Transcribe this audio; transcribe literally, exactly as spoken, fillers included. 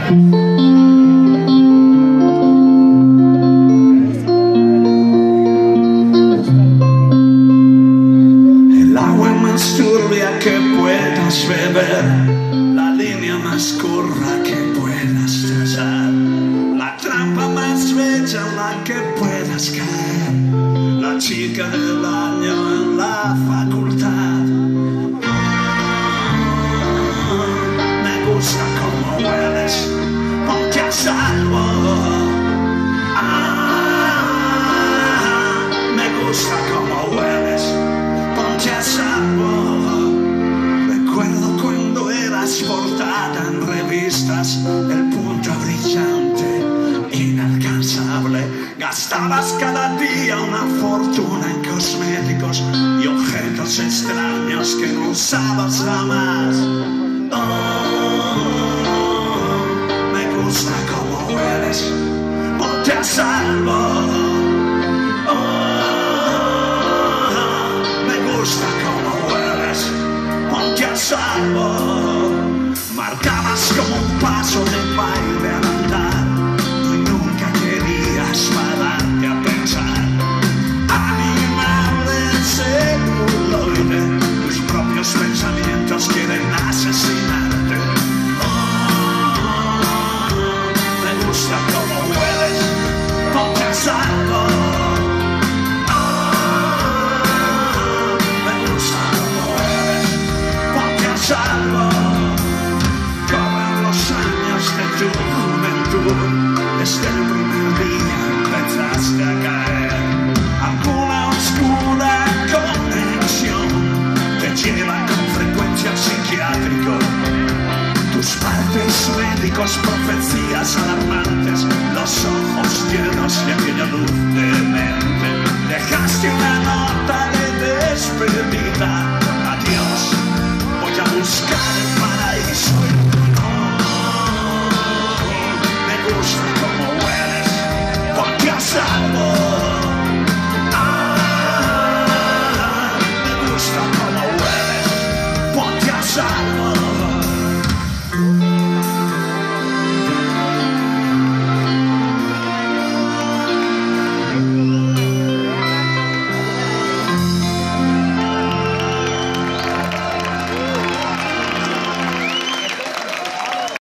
El agua más turbia que puedas beber, la línea más curva que puedas trazar, la trampa más bella en la que puedas caer, la chica del año en la facultad. Me gusta cómo hueles, ponte a salvo. Ah, me gusta cómo hueles, ponte a salvo. Recuerdo cuando eras portada en revistas, el punto brillante, inalcanzable. Gastabas cada día una fortuna en cosméticos y objetos extraños que no usabas jamás. Oh, me gusta cómo hueles, ponte a salvo. Oh, me gusta cómo hueles, ponte a salvo. Marcabas como un paso de baile al andar, tú nunca querías pararte a pensar. Animal celuloide, tus propios pensamientos quieren asesinarte. Oh, me gusta cómo hueles, ponte a salvo. Oh, me gusta cómo hueles, ponte a salvo. Corren los años de tu juventud, desde el primer día empezaste a caer. Alguna oscura conexión te lleva con frecuencia al psiquiátrico. Tus partes médicos, profecías alarmantes, los ojos llenos de aquella luz de mente. Dejaste una nota de despedida